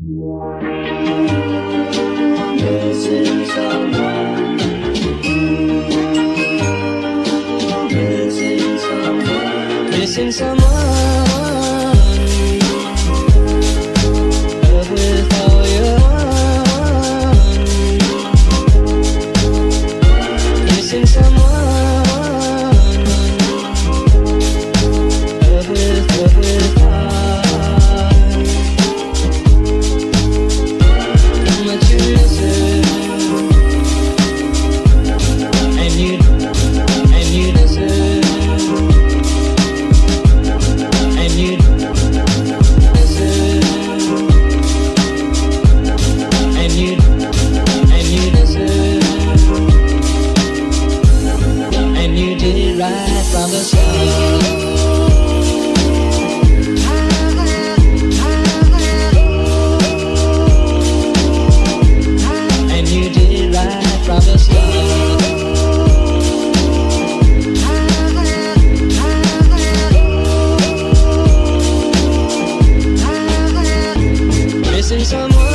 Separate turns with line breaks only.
Missing someone. Missing someone. Missing someone. Love with all your heart. Missing someone. Love with heart. How much you miss it. And you miss it. And you miss it. And you miss it. And you did it right from the start. And you did it right from the start. Missing someone.